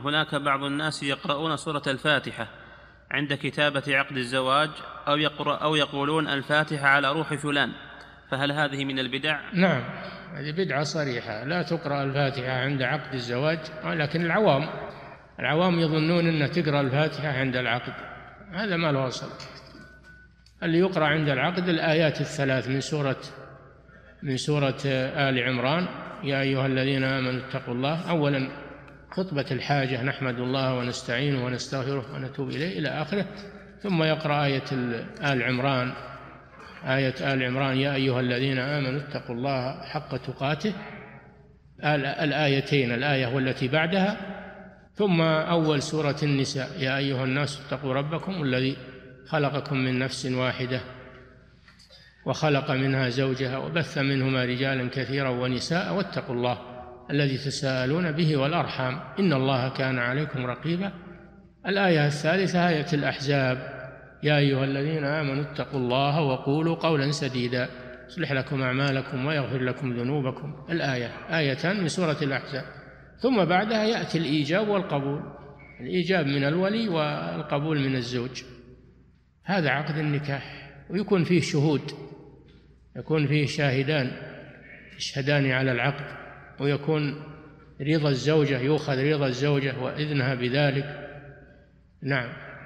هناك بعض الناس يقرؤون سورة الفاتحة عند كتابة عقد الزواج أو يقولون الفاتحة على روح فلان، فهل هذه من البدع؟ نعم، هذه بدعة صريحة، لا تقرأ الفاتحة عند عقد الزواج، لكن العوام يظنون أن تقرأ الفاتحة عند العقد، هذا ما له أصل. اللي يقرأ عند العقد الآيات الثلاث من سورة آل عمران: يا أيها الذين آمنوا اتقوا الله، أولا خطبة الحاجة نحمد الله ونستعينه ونستغفره ونتوب إليه إلى آخره، ثم يقرأ آية آل عمران يا أيها الذين آمنوا اتقوا الله حق تقاته، الآيتين، الآية والتي بعدها، ثم أول سورة النساء: يا أيها الناس اتقوا ربكم الذي خلقكم من نفس واحدة وخلق منها زوجها وبث منهما رجالا كثيرا ونساء واتقوا الله الذي تساءلون به والأرحام إن الله كان عليكم رقيبا. الآية الثالثة آية الأحزاب: يا أيها الذين آمنوا اتقوا الله وقولوا قولا سديدا يصلح لكم أعمالكم ويغفر لكم ذنوبكم. الآية آيتان من سورة الأحزاب، ثم بعدها يأتي الإيجاب والقبول، الإيجاب من الولي والقبول من الزوج. هذا عقد النكاح، ويكون فيه شهود، يكون فيه شاهدان يشهدان على العقد، ويكون رضا الزوجة، يؤخذ رضا الزوجة وإذنها بذلك. نعم.